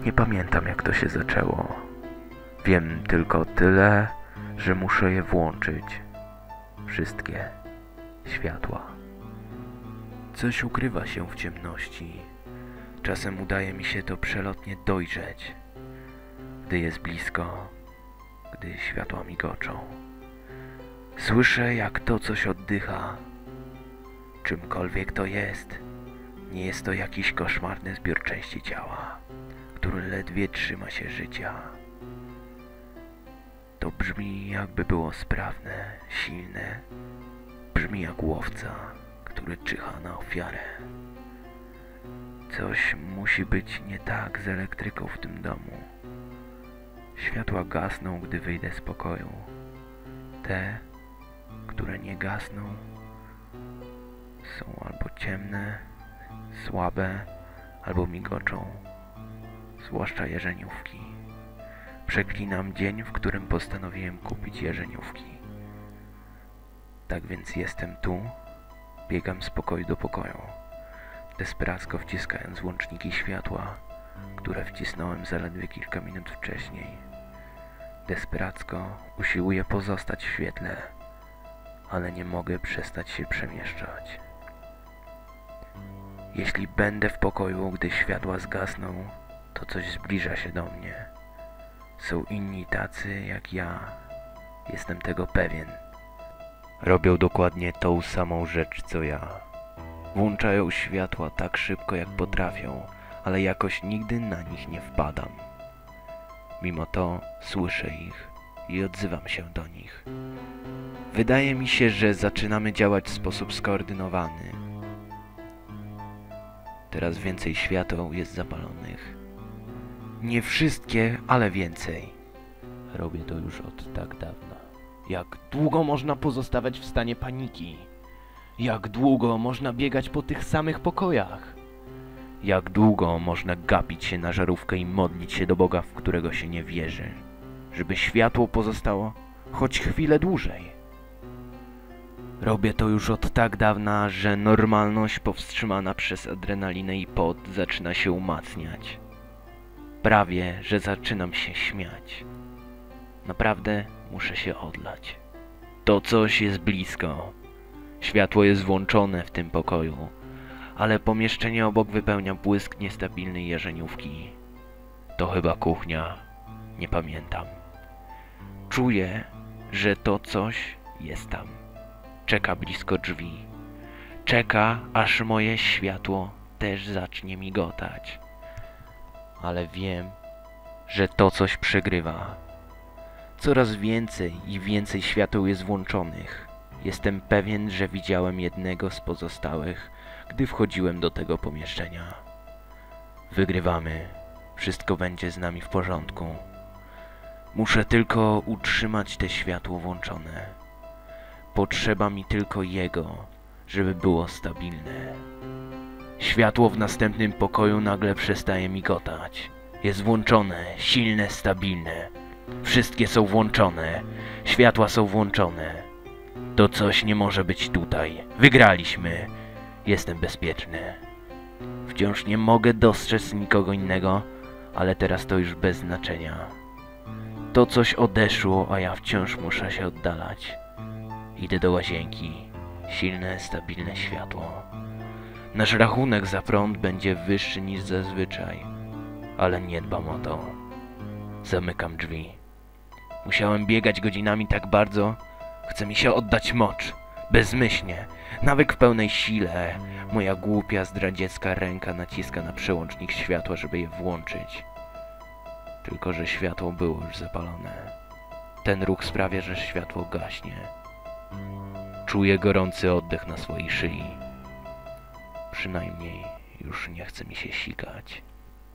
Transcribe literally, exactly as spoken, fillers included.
Nie pamiętam, jak to się zaczęło. Wiem tylko tyle, że muszę je włączyć. Wszystkie światła. Coś ukrywa się w ciemności. Czasem udaje mi się to przelotnie dojrzeć, gdy jest blisko, gdy światła migoczą. Słyszę, jak to coś oddycha. Czymkolwiek to jest, nie jest to jakiś koszmarny zbiór części ciała, który ledwie trzyma się życia. To brzmi, jakby było sprawne, silne. Brzmi jak łowca, który czyha na ofiarę. Coś musi być nie tak z elektryką w tym domu. Światła gasną, gdy wyjdę z pokoju. Te, które nie gasną, są albo ciemne, słabe, albo migoczą. Zwłaszcza jarzeniówki. Przeklinam dzień, w którym postanowiłem kupić jarzeniówki. Tak więc jestem tu, biegam z pokoju do pokoju, desperacko wciskając włączniki światła, które wcisnąłem zaledwie kilka minut wcześniej. Desperacko usiłuję pozostać w świetle, ale nie mogę przestać się przemieszczać. Jeśli będę w pokoju, gdy światła zgasną, to coś zbliża się do mnie. Są inni tacy jak ja. Jestem tego pewien. Robią dokładnie tą samą rzecz co ja. Włączają światła tak szybko jak potrafią, ale jakoś nigdy na nich nie wpadam. Mimo to słyszę ich i odzywam się do nich. Wydaje mi się, że zaczynamy działać w sposób skoordynowany. Teraz więcej świateł jest zapalonych. Nie wszystkie, ale więcej. Robię to już od tak dawna. Jak długo można pozostawać w stanie paniki? Jak długo można biegać po tych samych pokojach? Jak długo można gapić się na żarówkę i modlić się do Boga, w którego się nie wierzy, żeby światło pozostało choć chwilę dłużej? Robię to już od tak dawna, że normalność powstrzymana przez adrenalinę i pot zaczyna się umacniać. Prawie, że zaczynam się śmiać. Naprawdę muszę się odlać. To coś jest blisko. Światło jest włączone w tym pokoju, ale pomieszczenie obok wypełnia błysk niestabilnej jarzeniówki. To chyba kuchnia. Nie pamiętam. Czuję, że to coś jest tam. Czeka blisko drzwi. Czeka, aż moje światło też zacznie migotać. Ale wiem, że to coś przegrywa. Coraz więcej i więcej świateł jest włączonych. Jestem pewien, że widziałem jednego z pozostałych, gdy wchodziłem do tego pomieszczenia. Wygrywamy. Wszystko będzie z nami w porządku. Muszę tylko utrzymać te światło włączone. Potrzeba mi tylko jego, żeby było stabilne. Światło w następnym pokoju nagle przestaje migotać. Jest włączone, silne, stabilne. Wszystkie są włączone. Światła są włączone. To coś nie może być tutaj. Wygraliśmy. Jestem bezpieczny. Wciąż nie mogę dostrzec nikogo innego, ale teraz to już bez znaczenia. To coś odeszło, a ja wciąż muszę się oddalać. Idę do łazienki. Silne, stabilne światło. Nasz rachunek za prąd będzie wyższy niż zazwyczaj, ale nie dbam o to. Zamykam drzwi. Musiałem biegać godzinami tak bardzo. Chce mi się oddać mocz. Bezmyślnie. Nawyk w pełnej sile. Moja głupia, zdradziecka ręka naciska na przełącznik światła, żeby je włączyć. Tylko że światło było już zapalone. Ten ruch sprawia, że światło gaśnie. Czuję gorący oddech na swojej szyi. Przynajmniej już nie chce mi się sikać.